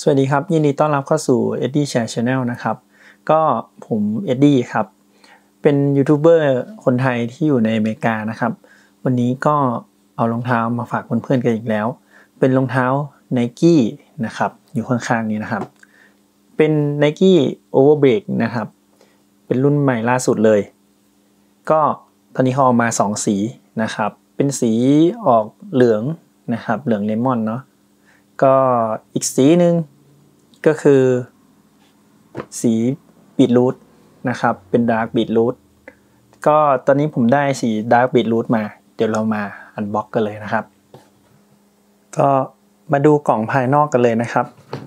สวัสดีครับยินดีต้อนรับเข้าสู่ Eddie Share Channel นะครับก็ผมเอ็ดดี้ครับเป็นยูทูบเบอร์คนไทยที่อยู่ในอเมริกานะครับวันนี้ก็เอารองเท้ามาฝากเพื่อนๆกันอีกแล้วเป็นรองเท้า Nike นะครับอยู่ข้างๆนี้นะครับเป็น Nike Overbreak นะครับเป็นรุ่นใหม่ล่าสุดเลยก็ตอนนี้เขาออกมา2สีนะครับเป็นสีออกเหลืองนะครับเหลืองเลมอนเนาะก็อีกสีนึงก็คือสีบีทรูทนะครับเป็นดาร์กบีทรูทก็ตอนนี้ผมได้สีดาร์กบีทรูทมาเดี๋ยวเรามาอันบ็อกกันเลยนะครับก็มาดูกล่องภายนอกกันเลยนะครับ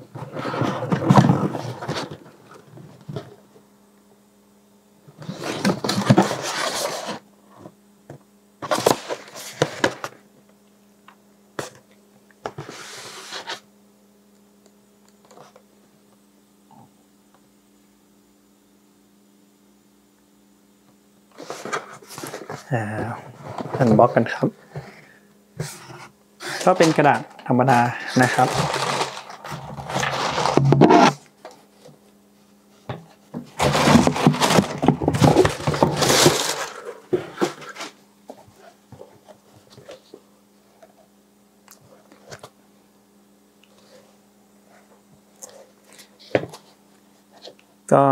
อันบ็อกกันครับก็เป็นกระดาษธรรมดานะครับก็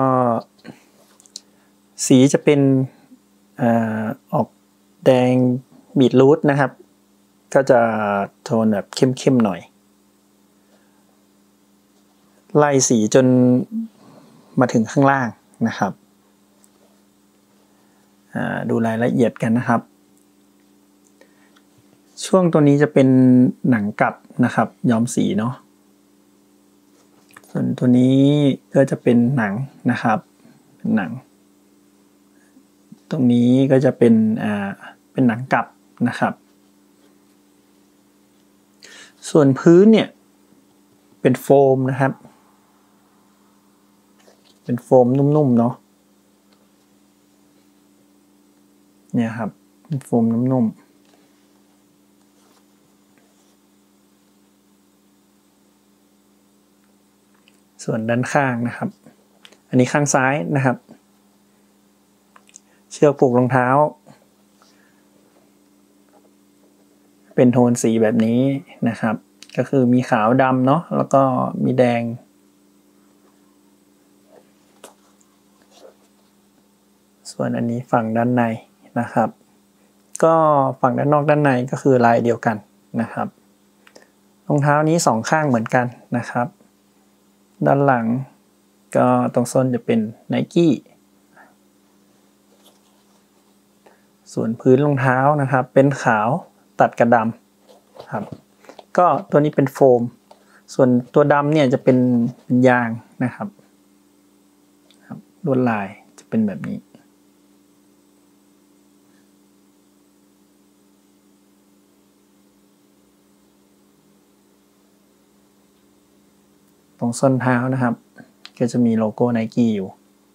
สีจะเป็นออกแดงบีทรูทนะครับก็จะโทนแบบเข้มๆหน่อยไล่สีจนมาถึงข้างล่างนะครับดูรายละเอียดกันนะครับช่วงตัวนี้จะเป็นหนังกลับนะครับย้อมสีเนาะส่วนตัวนี้ก็จะเป็นหนังนะครับเป็นหนังตรงนี้ก็จะเป็นหนังกลับนะครับส่วนพื้นเนี่ยเป็นโฟมนะครับเป็นโฟมนุ่มๆเนาะเนี่ยครับเป็นโฟมนุ่มๆส่วนด้านข้างนะครับอันนี้ข้างซ้ายนะครับเชือกผูกรองเท้าเป็นโทนสีแบบนี้นะครับก็คือมีขาวดำเนาะแล้วก็มีแดงส่วนอันนี้ฝั่งด้านในนะครับก็ฝั่งด้านนอกด้านในก็คือลายเดียวกันนะครับรองเท้านี้2ข้างเหมือนกันนะครับด้านหลังก็ตรงส้นจะเป็น Nike ส่วนพื้นรองเท้านะครับเป็นขาวตัดกับดำครับก็ตัวนี้เป็นโฟมส่วนตัวดำเนี่ยจะเป็นยางนะครับลวดลายจะเป็นแบบนี้ตรงส้นเท้านะครับก็จะมีโลโก้ Nike อยู่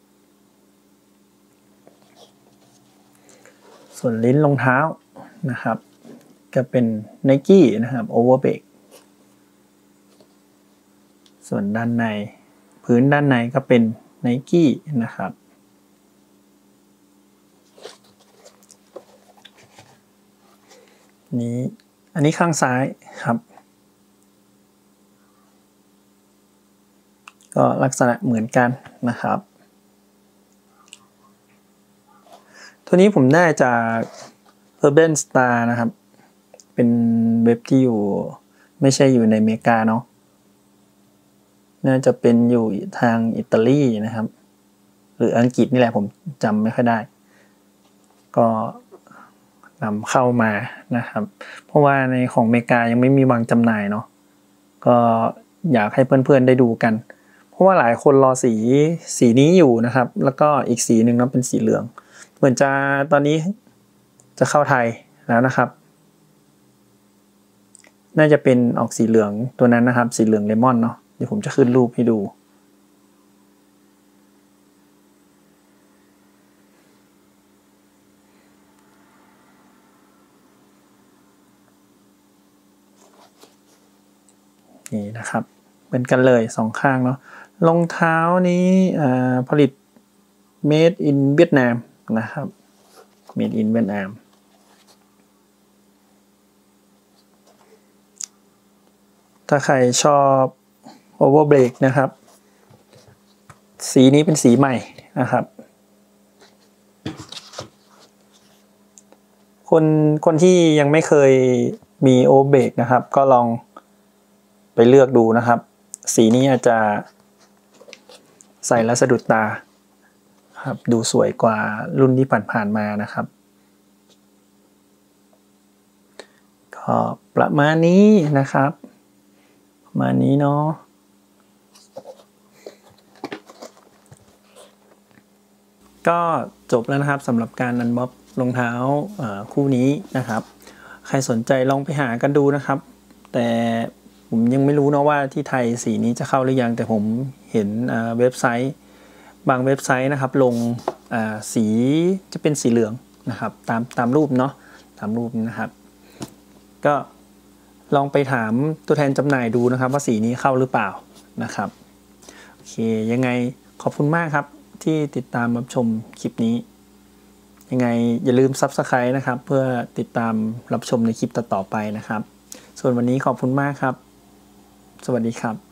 ส่วนลิ้นรองเท้านะครับก็เป็น Nike นะครับ Overbreak ส่วนด้านในพื้นด้านในก็เป็น Nike นะครับอันนี้ข้างซ้ายครับก็ลักษณะเหมือนกันนะครับตัวนี้ผมได้จาก Urban Star นะครับเป็นเว็บที่อยู่ไม่ใช่อยู่ในอเมริกาเนาะน่าจะเป็นอยู่ทางอิตาลีนะครับหรืออังกฤษนี่แหละผมจำไม่ค่อยได้ก็นำเข้ามานะครับเพราะว่าในของอเมริกายังไม่มีวางจำหน่ายเนาะก็อยากให้เพื่อนๆได้ดูกันเพราะว่าหลายคนรอสีนี้อยู่นะครับแล้วก็อีกสีหนึ่งเนาะเป็นสีเหลืองเหมือนจะตอนนี้จะเข้าไทยแล้วนะครับน่าจะเป็นออกสีเหลืองตัวนั้นนะครับสีเหลืองเลมอนเนาะเดี๋ยวผมจะขึ้นรูปให้ดูนี่นะครับเหมือนกันเลยสองข้างเนาะรองเท้านี้ผลิต made in เวียดนามนะครับ made in เวียดนามถ้าใครชอบ Overbreak นะครับสีนี้เป็นสีใหม่นะครับคนที่ยังไม่เคยมี Overbreak นะครับก็ลองไปเลือกดูนะครับสีนี้อาจจะใส่แล้วสะดุดตาครับดูสวยกว่ารุ่นที่ผ่านๆมานะครับก็ประมาณนี้นะครับประมาณนี้เนาะก็จบแล้วนะครับสำหรับการอันบ็อกรองเท้าคู่นี้นะครับใครสนใจลองไปหากันดูนะครับแต่ผมยังไม่รู้นะว่าที่ไทยสีนี้จะเข้าหรือยังแต่ผมเห็นเว็บไซต์บางเว็บไซต์นะครับลงสีจะเป็นสีเหลืองนะครับตามรูปเนาะตามรูปนะครับก็ลองไปถามตัวแทนจำหน่ายดูนะครับว่าสีนี้เข้าหรือเปล่านะครับโอเคยังไงขอบคุณมากครับที่ติดตามรับชมคลิปนี้ยังไงอย่าลืม Subscribe นะครับเพื่อติดตามรับชมในคลิปต่อๆไปนะครับส่วนวันนี้ขอบคุณมากครับสวัสดีครับ